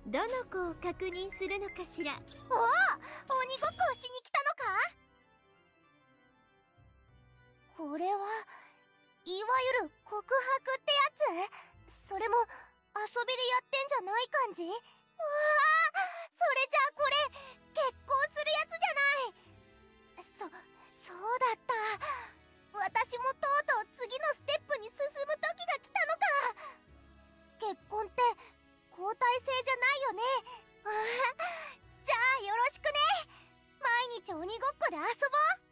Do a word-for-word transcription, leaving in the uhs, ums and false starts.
どの子を確認するのかしら。 おお、鬼ごっこをしに来たのか。これはいわゆる告白ってやつ？それも遊びでやってんじゃない感じ？うわあ、それじゃあこれ結婚するやつじゃない。そそうだった。私もとうとう次のステップに進む時が来たのか。結婚って交代制じゃないよね。うわ、じゃあよろしくね。毎日鬼ごっこで遊ぼう。